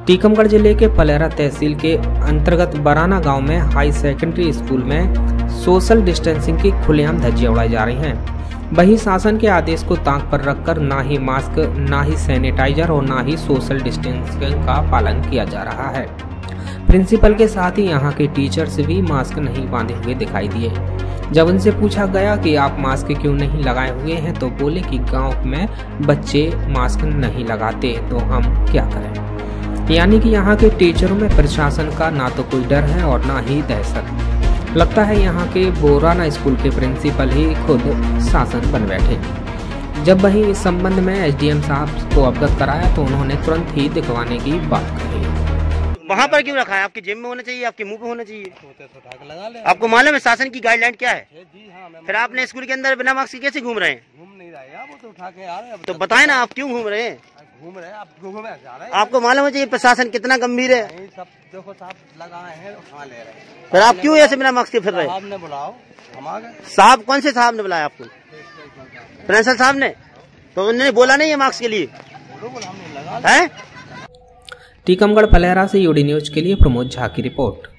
टीकमगढ़ जिले के पलेरा तहसील के अंतर्गत बराना गांव में हाई सेकेंडरी स्कूल में सोशल डिस्टेंसिंग की खुलेआम धज्जियां उड़ाई जा रही हैं। वहीं शासन के आदेश को ताक पर रखकर ना ही मास्क, ना ही सैनिटाइजर और ना ही सोशल डिस्टेंसिंग का पालन किया जा रहा है। प्रिंसिपल के साथ ही यहाँ के टीचर्स भी मास्क नहीं बांधे हुए दिखाई दिए। जब उनसे पूछा गया कि आप मास्क क्यों नहीं लगाए हुए हैं तो बोले कि गांव में बच्चे मास्क नहीं लगाते तो हम क्या करें। यानी कि यहाँ के टीचरों में प्रशासन का ना तो कोई डर है और ना ही दहशत। लगता है यहाँ के बोराना स्कूल के प्रिंसिपल ही खुद शासन बन बैठे। जब वहीं इस संबंध में एसडीएम साहब को अवगत कराया तो उन्होंने तुरंत ही दिखवाने की बात कही। वहाँ पर क्यों रखा है? आपकी जेब में होना चाहिए, आपके मुंह पे होना चाहिए। आपको मालूम है शासन की गाइडलाइन क्या है? फिर आपने स्कूल के अंदर बिना मास्क के कैसे घूम रहे हैं? घूम नहीं रहे हैं, वो तो उठा के आ रहे हैं। तो बताए ना आप क्यों घूम रहे हैं? घूम रहे हैं, आप घूमे जा रहे हैं। आपको मालूम है प्रशासन कितना गंभीर है? सब देखो साहब लगाए हैं, उठा ले रहे हैं। फिर आप क्यों ऐसे बिना मास्क के फिर रहे? साहब ने बुलाओ, हम आ गए। साहब कौन से साहब ने बुलाया आपको? प्रिंसिपल साहब ने? तो उन्होंने बोला नहीं है मास्क के लिए? हमने लगा है। टीकमगढ़ पलेरा से यूडी न्यूज के लिए प्रमोद झा की रिपोर्ट।